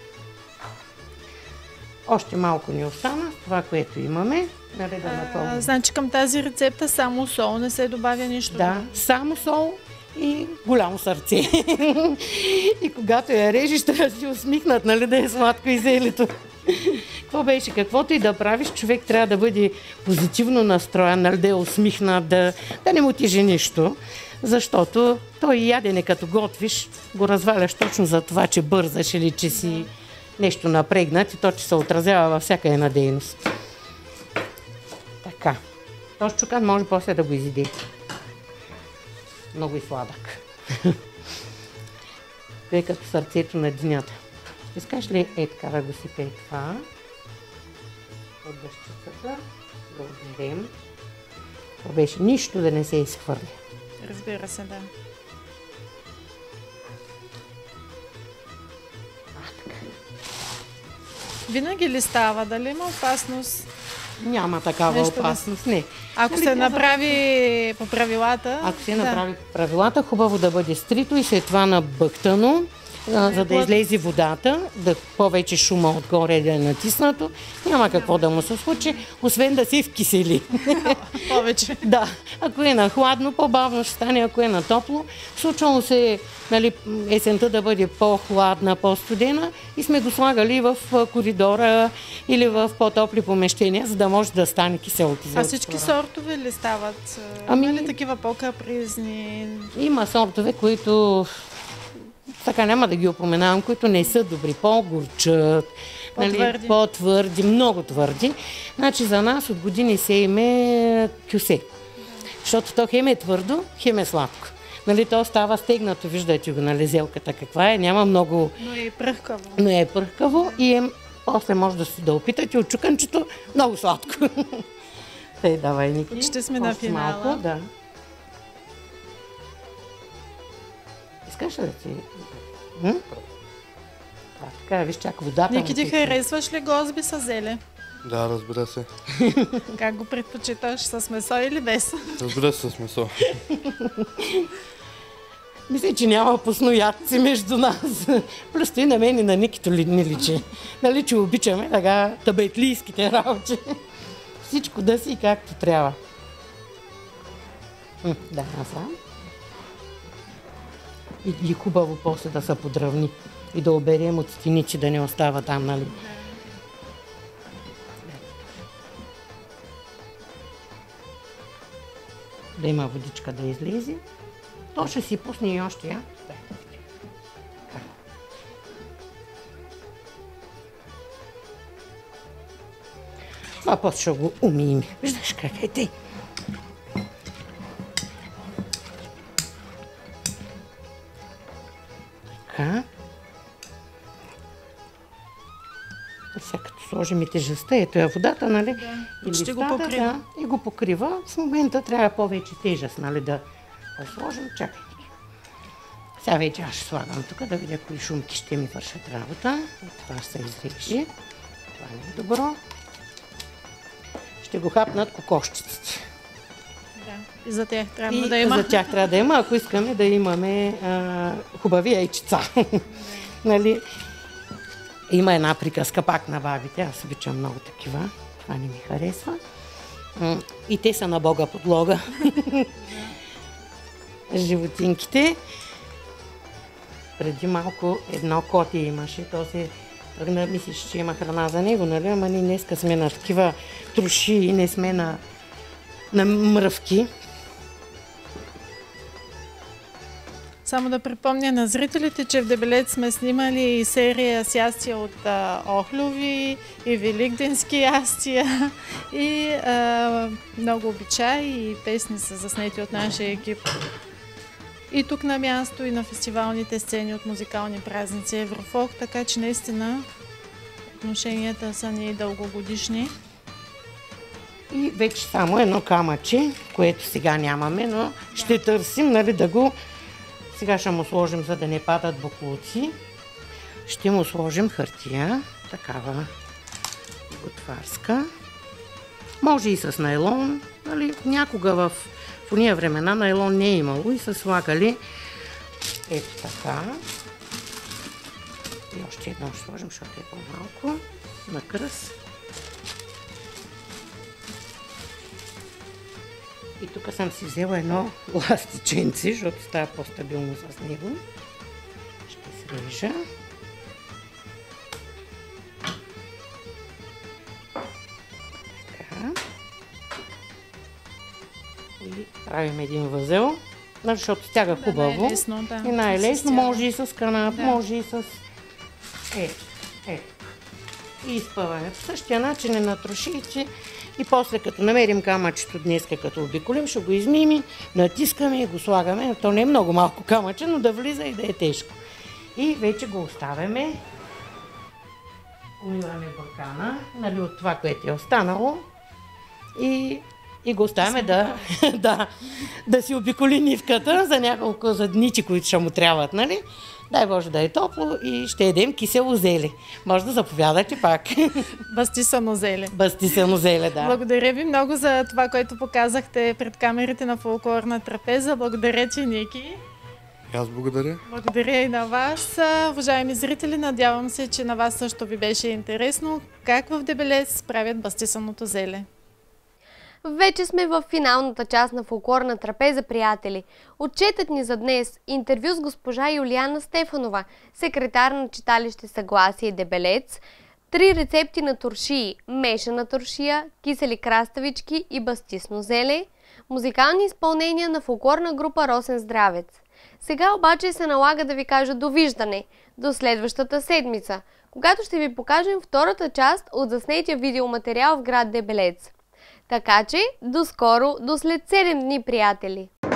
Още малко ни остана, това, което имаме. Значи към тази рецепта само сол, не се добавя нищо? Да, само сол и голямо сърце. И когато я режеш, трябва да си усмихнат, нали, да е сладко и зелето. Какво беше? Каквото и да правиш, човек трябва да бъде позитивно настроен, нали, да е усмихнат, да не му тежи нищо. Защото той ядене, като готвиш, го разваляш точно за това, че бързаш или че си нещо напрегнат и то, че се отразява във всяка една дейност. Така. Този чукан може после да го изиде. Много и сладък. Това е като сърцето на динята. Искаш ли така да го сипем това? От дъщицата. Да отберем. Това беше нищо да не се изхвърли. Разбира се, да. Така. Винаги ли става? Дали има опасност? Няма такава опасност, не. Ако се направи по правилата... Ако се направи по правилата, хубаво да бъде стрито и след това набъктано, за да излезе водата, да повече шума отгоре да е натиснато. Няма какво да му се случи, освен да се вкисели. Повече. Да. Ако е на хладно, по-бавно ще стане, ако е на топло. Случвало се, нали, есента да бъде по-хладна, по-студена и сме го слагали в коридора или в по-топли помещения, за да може да стане киселото зелце. А всички сортове ли стават? Или такива по-капризни? Има сортове, които... Така няма да ги упоменавам, които не са добри, по-горчат, по-твърди. По-твърди, много твърди. Значи за нас от години се име кюсе, защото то хем е твърдо, хем е сладко. Нали, то става стегнато, виждате го, нали, зелката каква е, няма много... Но е пръхкаво и после може да опитате от чуканчето, много сладко. Тъй, давай, Ники. Почти сме на финала. Малко, да. Искаш ли ти? Така, виж, чак водата. Ники, ти харесваш ли гозби с зеле? Да, разбира се. Как го предпочиташ, с месо или без? Разбира се, с месо. Мисля, че няма посноядци между нас. Просто и на мен и на Никито не личи. Нали, че обичаме така табайтлийските работи. Всичко да си както трябва. Да, насам. И хубаво после да се подравни. И да оберем от стени, че да не остава там, нали? Да има водичка да излезе. То ще си пусне и още, я. А после ще го умием. Виждаш как е тъй. Така. Сега като сложим и тежестта, ето е водата, нали? Да. Ще го покрива. Да, и го покрива. В момента трябва повече тежест, нали, да сложим. Чакай. Сега вече аз ще слагам тук, да видя кои шумки ще ми вършат работа. И това ще се изрежи. Това не е добро. Ще го хапнат кокошчиците. Да. И за тях трябва да има. За тях трябва да има, ако искаме да имаме хубави яйчица. Нали? Има една приказка пак на бабите, аз обичам много такива. Това не ми харесва. И те са на Бога подлога. Животинките. Преди малко едно коте имаше, то се тръгна, мислиш, че има храна за него, нали? Ама ние днеска сме на такива троши и не сме на мръвки. Само да припомня на зрителите, че в Дебелец сме снимали серия с ястия от охлюви и великденски ястия и много обичаи и песни са заснети от нашия екип. И тук на място, и на фестивалните сцени от музикални празници Еврофолк, така че наистина отношенията са ни дългогодишни. И вече само едно камъче, което сега нямаме, но ще търсим, нали, да го... Сега ще му сложим, за да не падат боклуци. Ще му сложим хартия, такава готварска. Може и с найлон, нали, някога в ония времена найлон не е имало и са слагали ето така. И още едно ще сложим, защото е по-малко, на кръст. И тук съм си взела едно ластиченце, защото става по-стабилно с него. Ще срежа. Така. И правим един възел, защото стяга хубаво. Най-лесно, да. И най-лесно, може и с канат, да. Може и с... И изпъваме по същия начин на трошиите. И после, като намерим камъчето днеска, като обиколим, ще го измими, натискаме и го слагаме. То не е много малко камъче, но да влиза и да е тежко. И вече го оставяме. Умиваме буркана, нали, от това, което е останало. И го оставяме да си обиколи нивката за няколко дничи, които ще му трябват, нали? Дай Боже да е топло и ще едем кисело зеле. Може да заповядате пак. Бастисано зеле. Бастисано зеле, да. Благодаря ви много за това, което показахте пред камерите на Фолклорна трапеза. Благодаря ти, Ники. Аз благодаря. Благодаря и на вас. Уважаеми зрители, надявам се, че на вас също ви беше интересно как в Дебелец правят бастисаното зеле. Вече сме в финалната част на Фолклорна трапеза, приятели. Отчетът ни за днес – интервю с госпожа Юлиана Стефанова, секретар на читалище Съгласие Дебелец, 3 рецепти на туршии – мешана туршия, кисели краставички и бастисно зеле, музикални изпълнения на фолклорна група Росен Здравец. Сега обаче се налага да ви кажа довиждане до следващата седмица, когато ще ви покажем втората част от заснетия видеоматериал в град Дебелец. Така че, до скоро, до след 7 дни, приятели!